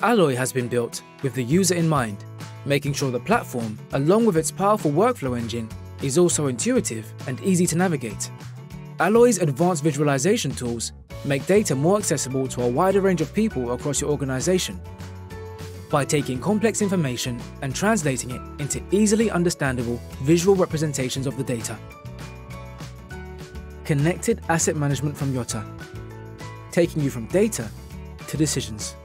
Alloy has been built with the user in mind, making sure the platform, along with its powerful workflow engine, is also intuitive and easy to navigate. Alloy's advanced visualization tools make data more accessible to a wider range of people across your organization by taking complex information and translating it into easily understandable visual representations of the data. Connected asset management from Yotta, taking you from data to decisions.